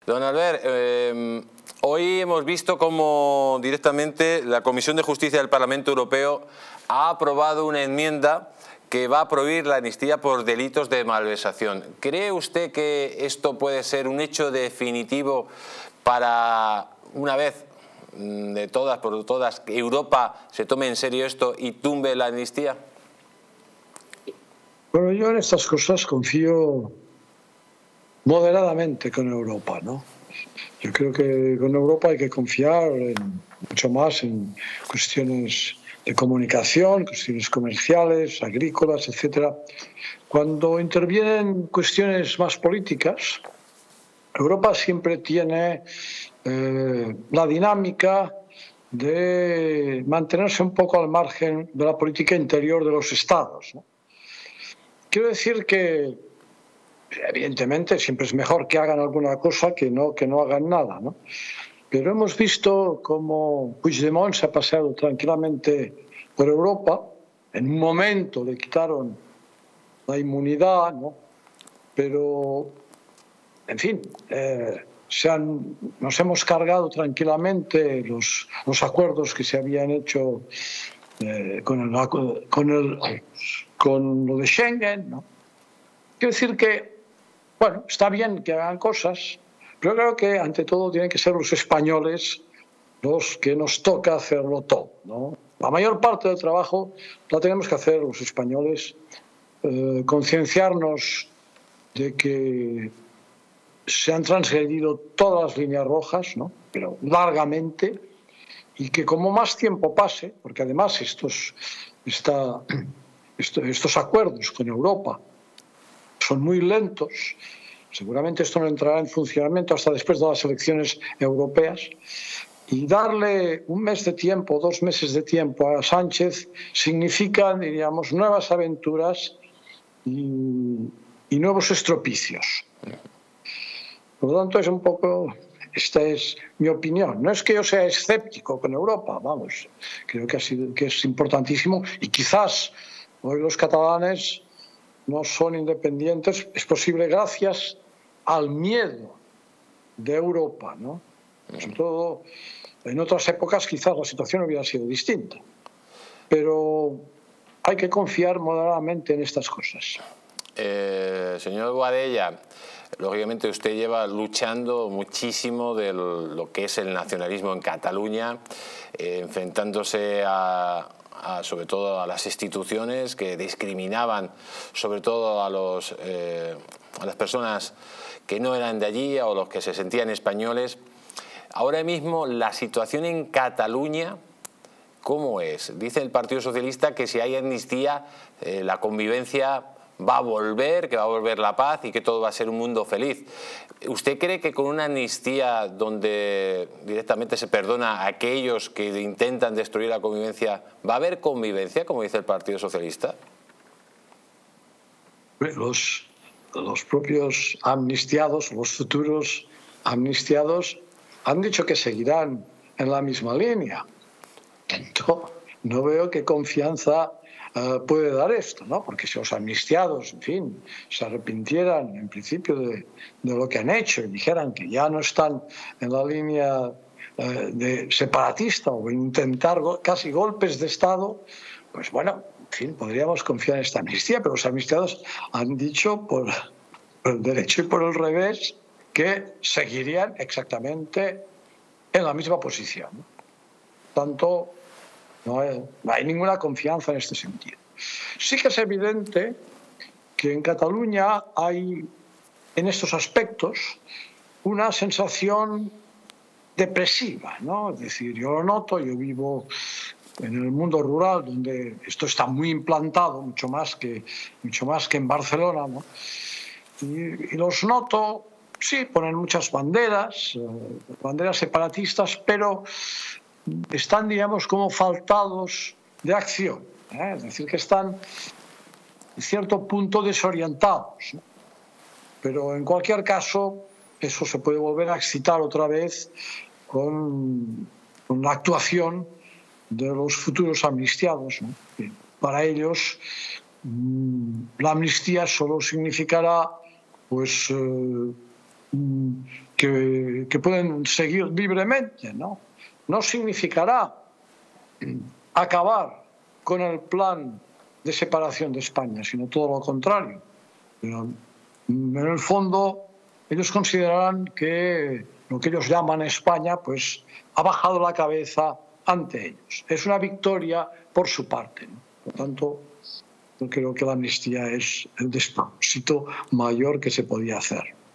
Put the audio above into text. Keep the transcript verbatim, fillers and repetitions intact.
Don Albert, eh, hoy hemos visto cómo directamente la Comisión de Justicia del Parlamento Europeo ha aprobado una enmienda que va a prohibir la amnistía por delitos de malversación. ¿Cree usted que esto puede ser un hecho definitivo para, una vez de todas por todas, que Europa se tome en serio esto y tumbe la amnistía? Bueno, yo en estas cosas confío moderadamente con Europa, ¿no? Yo creo que con Europa hay que confiar en, mucho más en cuestiones de comunicación, cuestiones comerciales, agrícolas, etcétera. Cuando intervienen cuestiones más políticas, Europa siempre tiene eh, la dinámica de mantenerse un poco al margen de la política interior de los estados, ¿no? Quiero decir que, evidentemente, siempre es mejor que hagan alguna cosa que no, que no hagan nada, ¿no? Pero hemos visto cómo Puigdemont se ha paseado tranquilamente por Europa. En un momento le quitaron la inmunidad, ¿no? Pero, en fin, eh, se han, nos hemos cargado tranquilamente los, los acuerdos que se habían hecho eh, con, el, con, el, con lo de Schengen, ¿no? Quiero decir que, bueno, está bien que hagan cosas, pero creo que ante todo tienen que ser los españoles los que nos toca hacerlo todo, ¿no? La mayor parte del trabajo la tenemos que hacer los españoles, eh, concienciarnos de que se han transgredido todas las líneas rojas, ¿no? Pero largamente, y que como más tiempo pase, porque además estos, esta, estos acuerdos con Europa son muy lentos, seguramente esto no entrará en funcionamiento hasta después de las elecciones europeas, y darle un mes de tiempo, dos meses de tiempo a Sánchez significa, diríamos, nuevas aventuras y, y nuevos estropicios. Por lo tanto, es un poco, esta es mi opinión. No es que yo sea escéptico con Europa, vamos, creo que, ha sido, que es importantísimo, y quizás hoy los catalanes no son independientes, es posible gracias al miedo de Europa, ¿no? Sobre todo, en otras épocas quizás la situación hubiera sido distinta, pero hay que confiar moderadamente en estas cosas. Eh, señor Boadella, lógicamente usted lleva luchando muchísimo de lo que es el nacionalismo en Cataluña, eh, enfrentándose a, a, sobre todo a las instituciones que discriminaban sobre todo a, los, eh, a las personas que no eran de allí o los que se sentían españoles. Ahora mismo la situación en Cataluña, ¿cómo es? Dice el Partido Socialista que si hay amnistía, eh, la convivencia va a volver, que va a volver la paz y que todo va a ser un mundo feliz. ¿Usted cree que con una amnistía donde directamente se perdona a aquellos que intentan destruir la convivencia, va a haber convivencia, como dice el Partido Socialista? Los, los propios amnistiados, los futuros amnistiados, han dicho que seguirán en la misma línea. No, no veo qué confianza uh, puede dar esto, ¿no? Porque si los amnistiados, en fin, se arrepintieran en principio de, de lo que han hecho y dijeran que ya no están en la línea uh, de separatista o intentar go casi golpes de Estado, pues bueno, en fin, podríamos confiar en esta amnistía, pero los amnistiados han dicho por, por el derecho y por el revés que seguirían exactamente en la misma posición, ¿no? Tanto no hay, no hay ninguna confianza en este sentido. Sí que es evidente que en Cataluña hay, en estos aspectos, una sensación depresiva, ¿no? Es decir, yo lo noto, yo vivo en el mundo rural, donde esto está muy implantado, mucho más que, mucho más que en Barcelona, ¿no? Y, y los noto, sí, ponen muchas banderas, eh, banderas separatistas, pero están, digamos, como faltados de acción, ¿eh? Es decir, que están en cierto punto desorientados, ¿no? Pero en cualquier caso, eso se puede volver a excitar otra vez con, con la actuación de los futuros amnistiados, ¿no? Para ellos, la amnistía solo significará pues, eh, que, que pueden seguir libremente, ¿no? No significará acabar con el plan de separación de España, sino todo lo contrario. Pero en el fondo ellos considerarán que lo que ellos llaman España pues ha bajado la cabeza ante ellos. Es una victoria por su parte, ¿no? Por lo tanto, yo creo que la amnistía es el despropósito mayor que se podía hacer.